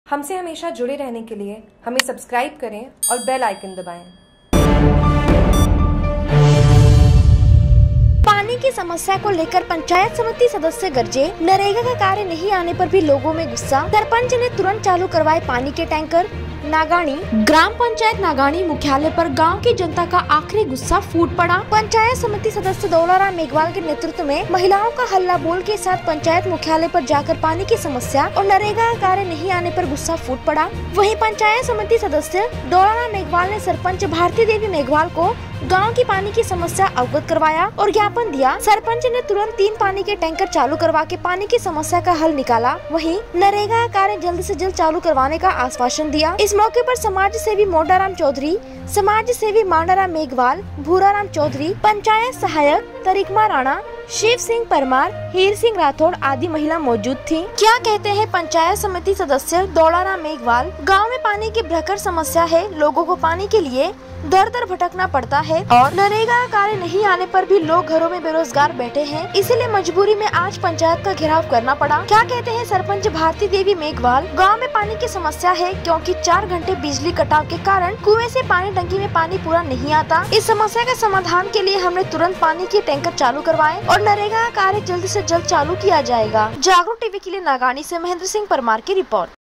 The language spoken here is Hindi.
हमसे हमेशा जुड़े रहने के लिए हमें सब्सक्राइब करें और बेल आइकन दबाएं। पानी की समस्या को लेकर पंचायत समिति सदस्य गरजे। नरेगा का कार्य नहीं आने पर भी लोगों में गुस्सा। सरपंच ने तुरंत चालू करवाए पानी के टैंकर। नागानी ग्राम पंचायत नागानी मुख्यालय पर गांव की जनता का आखिरी गुस्सा फूट पड़ा। पंचायत समिति सदस्य दौलाराम मेघवाल के नेतृत्व में महिलाओं का हल्ला बोल के साथ पंचायत मुख्यालय पर जाकर पानी की समस्या और नरेगा का कार्य नहीं आने पर गुस्सा फूट पड़ा। वहीं पंचायत समिति सदस्य दौलाराम मेघवाल ने सरपंच भारती देवी मेघवाल को गांव की पानी की समस्या अवगत करवाया और ज्ञापन दिया। सरपंच ने तुरंत 3 पानी के टैंकर चालू करवा के पानी की समस्या का हल निकाला। वहीं नरेगा का कार्य जल्द से जल्द चालू करवाने का आश्वासन दिया। इस मौके पर समाज सेवी मोडाराम चौधरी, समाज सेवी मांडाराम मेघवाल, भूराराम चौधरी, पंचायत सहायक तरिकमा राणा, शिव सिंह परमार, हीर सिंह राठौड़ आदि महिला मौजूद थी। क्या कहते हैं पंचायत समिति सदस्य दौलाराम मेघवाल? गांव में पानी की भयंकर समस्या है। लोगों को पानी के लिए दर दर भटकना पड़ता है और नरेगा का कार्य नहीं आने पर भी लोग घरों में बेरोजगार बैठे हैं। इसीलिए मजबूरी में आज पंचायत का घेराव करना पड़ा। क्या कहते हैं सरपंच भारती देवी मेघवाल? गांव में पानी की समस्या है क्योंकि 4 घंटे बिजली कटाव के कारण कुएं से पानी टंकी में पानी पूरा नहीं आता। इस समस्या के समाधान के लिए हमने तुरंत पानी के टैंकर चालू करवाए और नरेगा का कार्य जल्द से जल्द चालू किया जाएगा। जागरूक टीवी के लिए नागानी से महेंद्र सिंह परमार की रिपोर्ट।